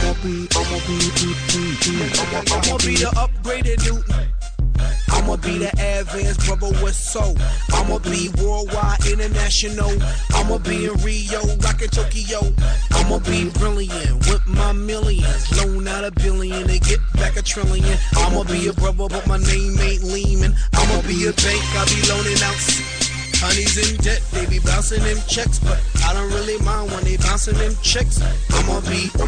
S15: be the upgraded Newton. I'ma be the advanced brother with soul. I'ma be worldwide, international. I'ma be in Rio, rockin' Tokyo. I'ma be brilliant with my millions. Loan out $1 billion to get back $1 trillion. I'ma be a brother, but my name ain't Lehman. I'ma be a bank, I be loaning out. Honey's in debt, they be bouncing them checks, but I don't really mind when they bouncing them checks. I'ma be rich,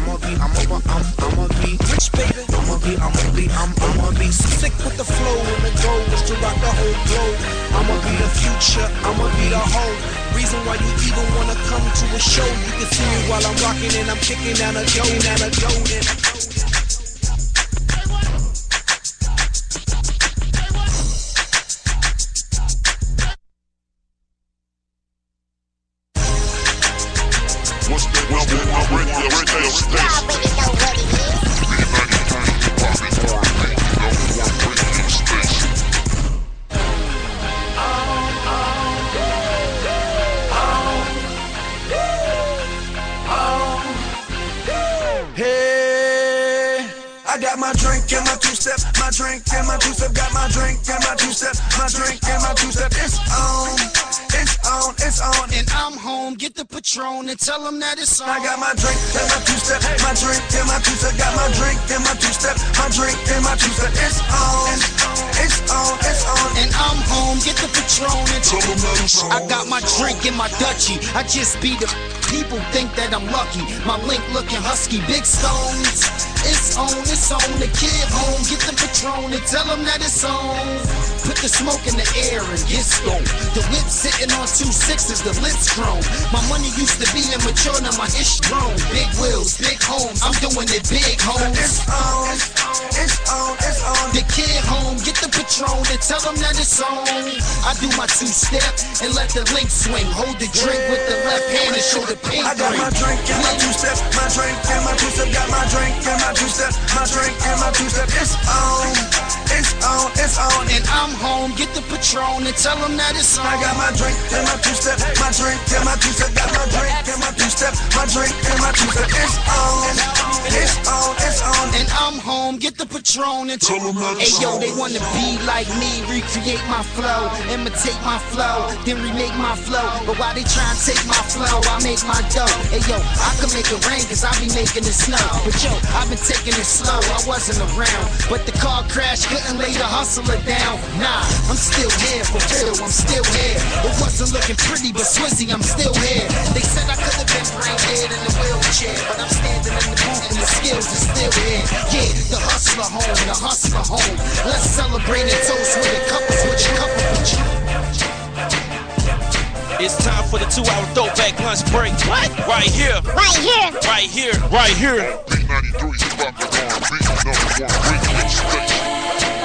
S15: baby. I'ma be sick with the flow, and the goal is to rock the whole globe. I'ma be the future, I'ma be the whole reason why you even wanna come to a show. You can see me while I'm rocking and I'm kicking down a dough.
S13: What's the radio station?
S17: Hey, I got my drink and my two-step, my drink and my two-step, got my drink and my two-step, my drink and my two-step. It's on, it's on, it's on, and I'm home. Get the Patron and tell them that it's on. I got my drink and my two-step, my drink and my two-step, got my drink and my two-step, my drink and my two-step. It's on, it's on, it's on, and I'm home. Get the Patron and tell them that it's on. I got my drink and my Dutchie. I just be the people think that I'm lucky. My link looking husky, big stones. It's on, it's on. The kid home, get the Patron and tell them that it's on. Put the smoke in the air and get stoned. The whip sitting on 2 6s, the lips grown. My money used to be immature, now my ish grown. Big wheels, big homes, I'm doing it big, homes. It's on, it's on, it's on. The kid home, get the Patron and tell them that it's on. I do my 2-step and let the link swing. Hold the drink with the left hand and show the pink. I got my drink and my 2-step, my drink and my 2-step, got my drink and my 2-step, my drink and my 2-step. It's on, it's on, it's on, and I'm home. Get the Patron and tell them that it's on. I got my drink and my 2-step, my drink and my 2-step, got my drink and my 2-step, my drink and my 2-step. It's on, it's on, it's on, and I'm home. Get the Patron and tell them that it's on. Hey yo, they wanna be like me, recreate my flow, imitate my flow, then remake my flow. But why they try and take my flow, I make my dough. Hey yo, I can make it rain cause I be making it snow. But yo, I've been taking it slow, I wasn't around. But the car crash couldn't lay the hustler down. Nah, I'm still here, for real, I'm still here. It wasn't looking pretty, but Swizzy, I'm still here. They said I could've been brain dead in the wheelchair, but I'm standing in the booth and the skills are still here. Yeah, the hustler home, the hustler home. Let's celebrate and toast with a couple, switch a couple with you.
S1: It's time for the 2-hour throwback lunch break. What? Right here.
S14: Right here.
S1: Right here. Right here.
S13: B93 is rocking on beat #1 radio station.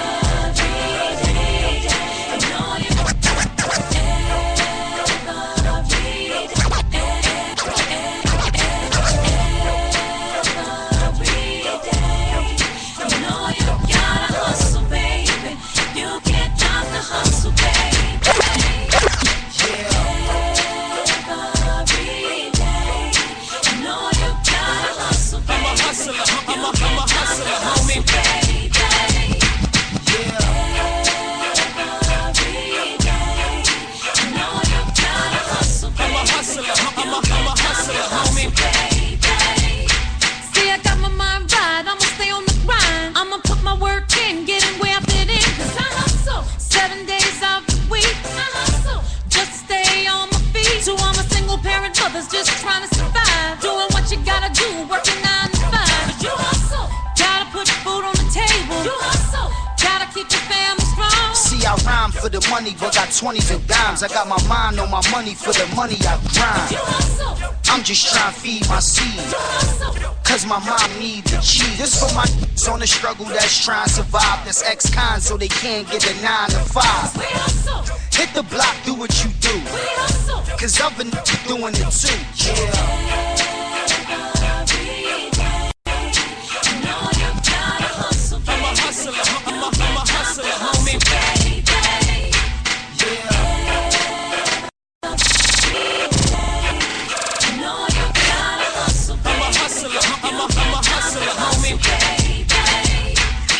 S10: Just trying to survive, doing what you gotta do, working 9 to 5. You hustle, gotta put food on the table. You hustle, gotta keep your family strong.
S15: See, I rhyme for the money, but got 20s and dimes. I got my mind on my money for the money I grind.
S10: You hustle,
S15: I'm just trying to feed my seed.
S10: you hustle,
S15: Cause my mom need the cheese. This for my on the struggle that's trying to survive. That's ex-con so they can't get a 9 to 5.
S10: we hustle,
S15: Hit the block, do what you do.
S10: we hustle.
S15: Cause I've been doing it too. Yeah.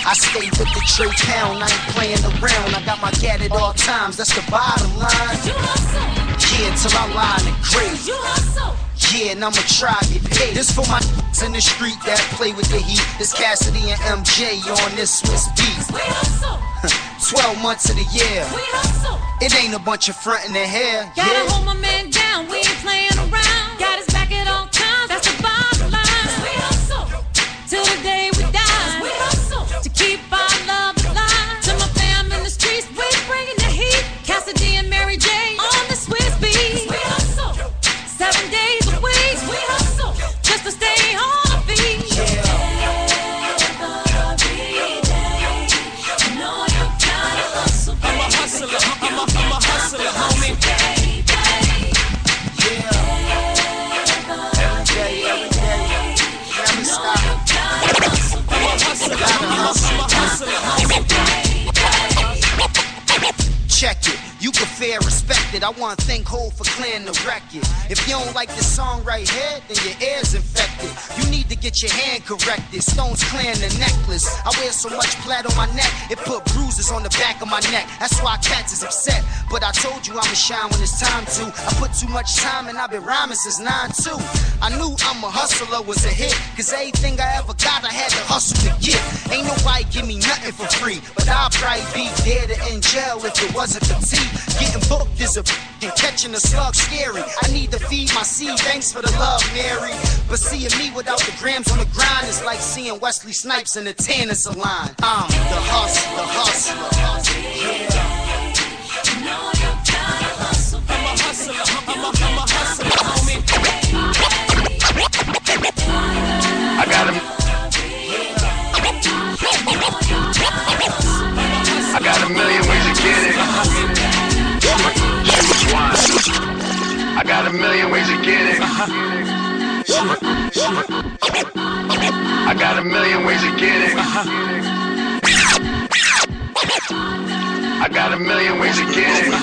S15: I stay with the trade pound, I ain't playing around. I got my gat at all times, that's the bottom line.
S5: You hustle.
S15: Yeah, till I line the grade.
S5: You hustle.
S15: Yeah, and I'ma try to get paid. This for my in the street that play with the heat. This Cassidy and MJ on this Swiss beat.
S5: We hustle.
S15: 12 months of the year.
S5: We hustle.
S15: It ain't a bunch of frontin' in here.
S5: Gotta hold my man down, we ain't playing around. Got his back at all times, that's the bottom line. We hustle. Till the day we die. We hustle. To keep our love alive. To my fam in the streets, we bringing the heat. Cassidy and Mary J on the Swiss beat. We hustle. 7 days a week. We hustle. Just to stay on our feet.
S7: I'm a hustler, homie.
S15: Every day. Never stop.
S7: I'm a hustler, homie.
S15: Check it. You can fair respect it. I want to thank Hov for clearing the record. If you don't like this song right here, then your ear's infected. You need to get your hand corrected. Stones clearing the necklace. I wear so much plaid on my neck, it put bruises on the back of my neck. That's why cats is upset. But I told you I'ma shine when it's time to. I put too much time and I've been rhyming since 9-2. I knew I'm a hustler was a hit, cause everything I ever got I had to hustle to get. Ain't nobody give me nothing for free, but I'll probably be dead or in jail if it wasn't for tea. Getting booked is a and catching a slug scary. I need to feed my seed, thanks for the love, Mary. But seeing me without the grams on the grind is like seeing Wesley Snipes in the tennis line. I'm the hustler. Yeah.
S7: I'm a hustler, homie.
S19: I got him. I got a million ways to get it. I got a million ways to get it. I got a million ways to get it. I got a million ways to get it.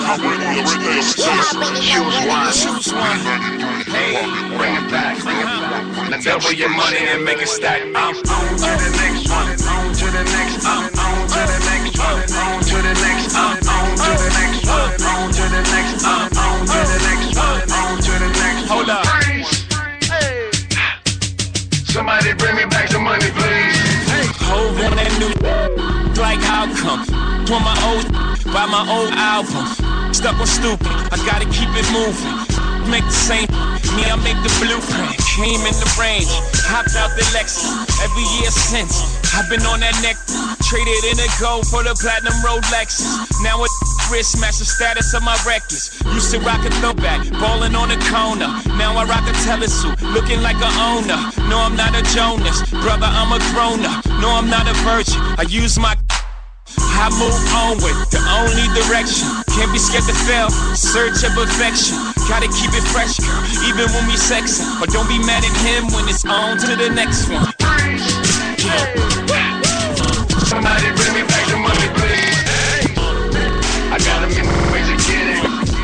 S19: Choose one. Hey, bring it back. Now double your money and make it stack. I'm on to the next one. On to the next one. On to the next one. On to the next one. On to the next one. On to the next one. On to the next one. On to the next one. Hold up. Hey. Somebody bring me back the money, please.
S7: Hov on that new like outcome. On my old, buy my old album. Stuck on stupid, I gotta keep it moving. Make the same, me I make the blueprint. Came in the range, hopped out the Lexus. Every year since, I've been on that neck. Traded in a gold for the platinum Rolexes. Now it wrist match the status of my records. Used to rock a throwback, ballin' on the corner. Now I rock a telesuit, looking like a owner. No, I'm not a Jonas, brother, I'm a grown-up. No, I'm not a virgin, I use my I move on with the only direction. Can't be scared to fail, search of perfection. Gotta keep it fresh, girl, even when we sexin'. But don't be mad at him when it's on to the next one.
S19: Somebody bring me back the money, please. I got a million ways to get it.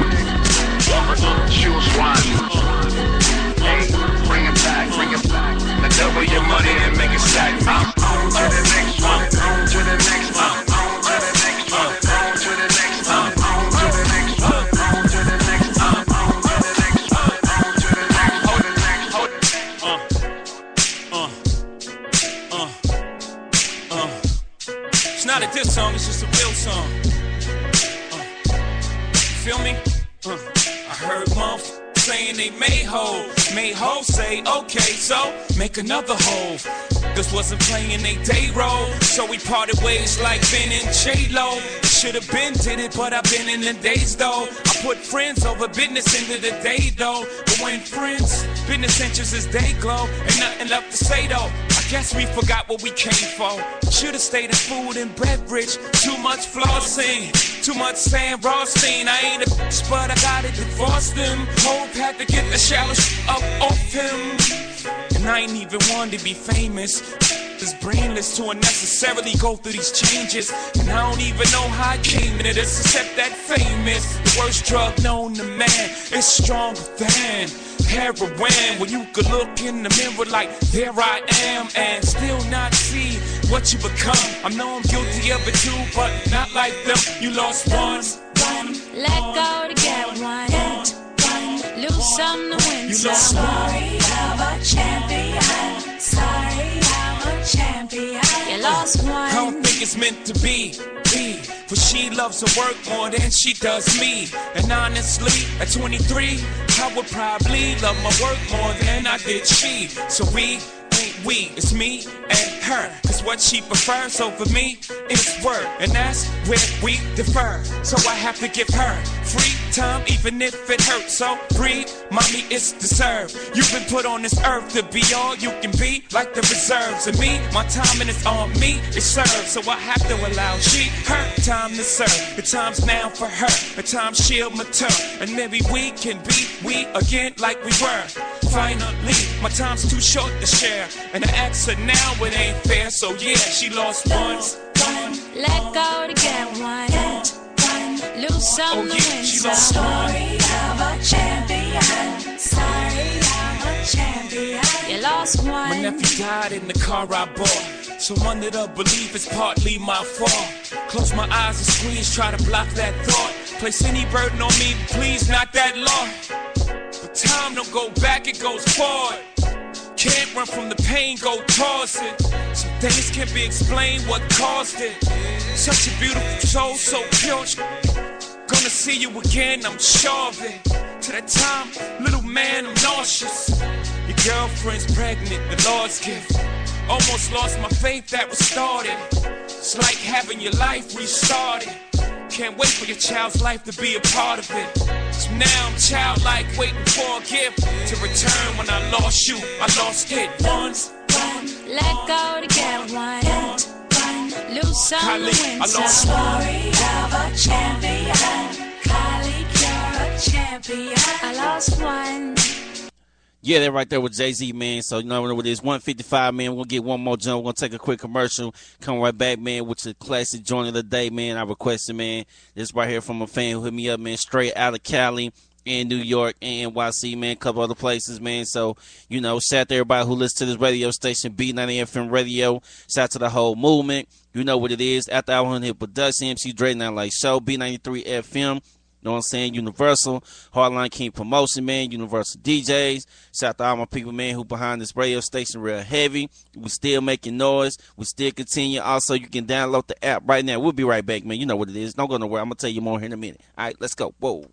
S19: Choose one. Hey, bring it back. Now double your money and make it stack. I'm on to the next one. On to the next one.
S7: It's not a diss song, it's just a real song. You feel me? I heard motherfuckers saying they made Hov say, okay, so make another Hov. This wasn't playing they day role, so we parted ways like Ben and J-Lo. Should've been did it, but I've been in the days though. I put friends over business into the day though. But when friends, business interests is day glow, ain't nothing left to say though. I guess we forgot what we came for. Should've stayed in food and beverage. Too much flossing, too much Sam Rothstein. I ain't a bitch, but I gotta divorce them. Hov had to get the shallow up off him. And I ain't even wanted to be famous.
S20: is brainless to unnecessarily go through these changes. And I don't even know how I came into this, except that fame is the worst drug known to man. It's stronger than heroin. When you could look in the mirror like, there I am, and still not see what you become. I know I'm guilty of it too, but not like them. You lost once.
S10: Let go to get one. Lose some to win.
S20: You
S10: some.
S20: lost
S5: Story of a champion. Story of a champion.
S10: You lost one.
S20: I don't think it's meant to be. For she loves her work more than she does me. And honestly, at 23, I would probably love my work more than I did she. So we ain't we, it's me and her. Cause what she prefers over me is work. And that's where we differ. So I have to give her free time, even if it hurts. So breathe, mommy, it's deserved. You've been put on this earth to be all you can be, like the reserves. And me, my timing is on me, it's served. So I have to allow she, her time to serve. The time's now for her, the time she'll mature. And maybe we can be we again like we were. Finally, my time's too short to share. And I ask her now, it ain't fair. So yeah, she lost once.
S10: Let go to get one. Lose some to win
S20: she
S10: some.
S20: lost
S5: Story of a champion. Story of a champion.
S10: You lost one.
S20: My nephew died in the car I bought. So under the belief it's partly my fault. Close my eyes and squeeze, try to block that thought. Place any burden on me, please, not that law. But time don't go back, it goes forward. Can't run from the pain, go towards it. Some things can't be explained, what caused it. Such a beautiful soul, so pure. Gonna see you again, I'm sure of it. To that time, little man, I'm nauseous. Your girlfriend's pregnant, the Lord's gift. Almost lost my faith that was started. It's like having your life restarted. Can't wait for your child's life to be a part of it. So now I'm childlike, waiting for a gift to return. When I lost you, I lost it once.
S10: Let go to get one. Lose some to win
S20: I
S10: some.
S20: lost
S5: Story of a champion. Kylie, you're a champion.
S10: I lost one.
S1: Yeah, that right there with Jay-Z, man. So, you know what it is, 155, man. We're going to get one more jump. We're going to take a quick commercial. Come right back, man, with the classic joint of the day, man. I requested, man, this right here from a fan who hit me up, man, straight out of Cali and New York and NYC, man, a couple other places, man. So, you know, shout out to everybody who listens to this radio station, B90 FM Radio. Shout out to the whole movement. You know what it is. After Hour Hip Production, MC Dre Night Light Show, B93 FM. You know what I'm saying? Universal, Hardline King Promotion, man, Universal DJs. Shout out to all my people, man, who behind this radio station real heavy. We still making noise. We still continue. Also, you can download the app right now. We'll be right back, man. You know what it is. Don't go nowhere. I'm going to tell you more here in a minute. All right, let's go. Whoa.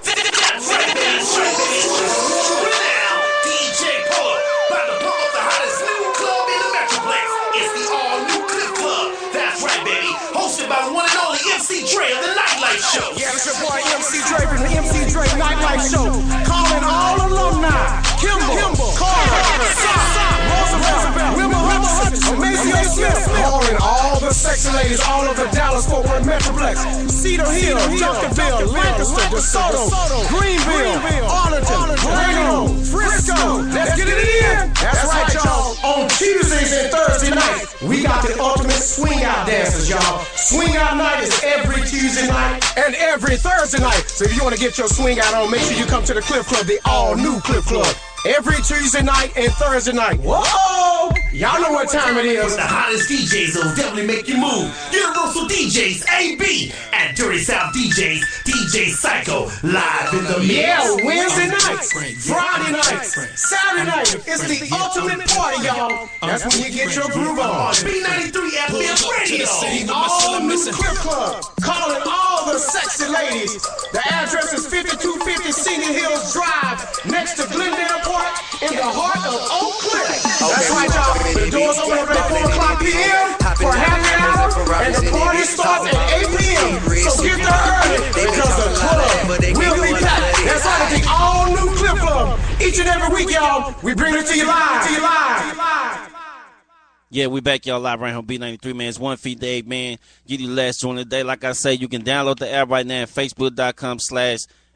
S21: By the one and only MC Dre of the Nightlife Show.
S16: Yeah, it's your boy MC Dre from the MC Dre Nightlife Show. Calling all alumni. Kimball, Carter, Roosevelt, Wilma Hutchins, Maceo Smith. Calling all the sexy ladies all over Dallas, Fort Worth Metroplex, Cedar Hill, Duncanville, Lancaster, DeSoto, Greenville, Arlington, Orlando, Frisco. Let's get it in. That's right, y'all. On Tuesdays and Thursday nights, we got the ultimate swing out dances, y'all. Swing out night is every Tuesday night and every Thursday night. So if you want to get your swing out on, make sure you come to the Cliff Club, the all-new Cliff Club. Every Tuesday night and Thursday night. Whoa! Y'all know what time it is.
S21: The hottest DJs will definitely make you move. Universal DJs, AB, and Dirty South DJs, DJ Psycho, live in the mix.
S16: Yeah, Wednesday nights, Friday nights, Saturday night. It's the ultimate party, y'all. That's when you get your groove on.
S21: B93 FM Radio.
S16: The all-new Cliff Club. Calling all the sexy ladies. The address is 5250 Senior Hills Drive, next to Glendale Park, in the heart of Oak Cliff. That's right, y'all. The doors open up at 4 o'clock p.m. for happy hour, and the party starts at 8 p.m. So get there early, because the club will be packed. That's right, the all-new Cliff Club. Each and every week, y'all, we bring it to you live.
S1: Yeah, we back, y'all, live right here on B93, man. It's 1 feet day, man. Get you the last joint of the day. Like I say, you can download the app right now at Facebook.com/MC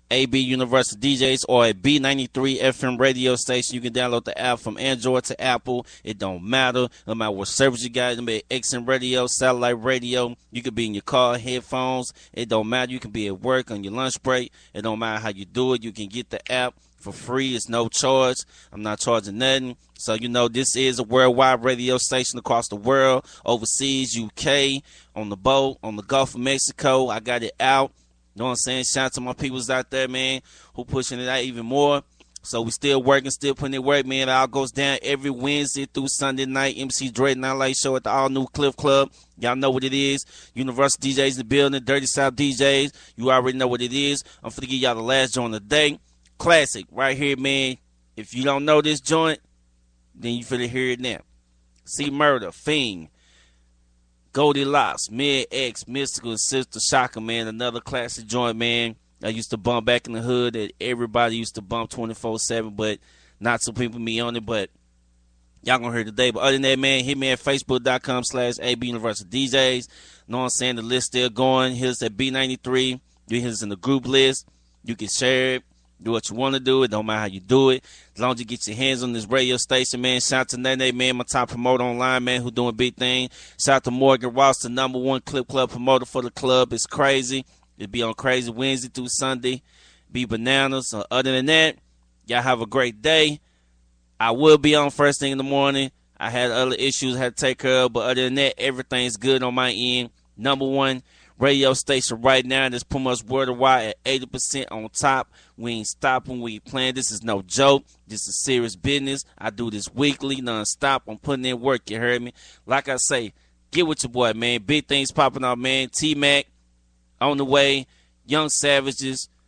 S1: AB University DJs or a B93 FM radio station. You can download the app from Android to Apple. It don't matter. No matter what service you got. It may be XM radio, satellite radio. You could be in your car, headphones. It don't matter. You can be at work on your lunch break. It don't matter how you do it. You can get the app for free. It's no charge. I'm not charging nothing. So, you know, this is a worldwide radio station across the world, overseas, UK, on the boat, on the Gulf of Mexico. I got it out. You know what I'm saying? Shout out to my peoples out there, man, who pushing it out even more. So we still working, still putting in work, man. It all goes down every Wednesday through Sunday night. MC Dre Nightlight Show at the all-new Cliff Club. Y'all know what it is. Universal DJs in the building, Dirty South DJs. You already know what it is. I'm finna give y'all the last joint of the day. Classic right here, man. If you don't know this joint, then you finna hear it now. C Murder, Fiend, Goldilocks, Mid X, Mystical, and Sister Shaka, man. Another classic joint, man. I used to bump back in the hood that everybody used to bump 24/7, but not some people me on it. But y'all gonna hear today. But other than that, man, hit me at Facebook.com/AB University DJs. Know what I'm saying? The list still going. Hit us at B93. You hit us in the group list. You can share it. Do what you want to do. It don't matter how you do it. As long as you get your hands on this radio station, man. Shout out to Nene, man, my top promoter online, man, who doing big thing. Shout out to Morgan Ross, the #1 Clip Club promoter for the club. It's crazy. It'll be on Crazy Wednesday through Sunday. Be bananas. So other than that, y'all have a great day. I will be on first thing in the morning. I had other issues I had to take care of, but other than that, everything's good on my end. #1 radio station right now that's pretty much worldwide at 80% on top. We ain't stopping. We ain't playing. This is no joke. This is serious business. I do this weekly, non-stop. I'm putting in work. You heard me? Like I say, get with your boy, man. Big things popping out, man. T-Mac on the way. Young Savages.